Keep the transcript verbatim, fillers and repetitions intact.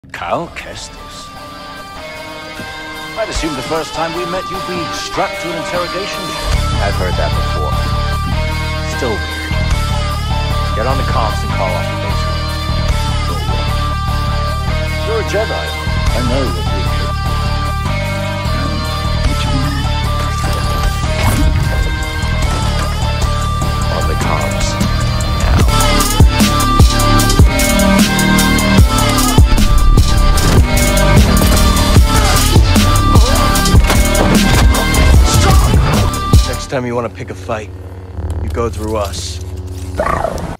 Cal Kestis. I'd assumed the first time we met you'd be strapped to an interrogation chair. I've heard that before. Still weird. Get on the comms and call off the base. You're a Jedi. I know that you should. On the comms. Next time you want to pick a fight, you go through us.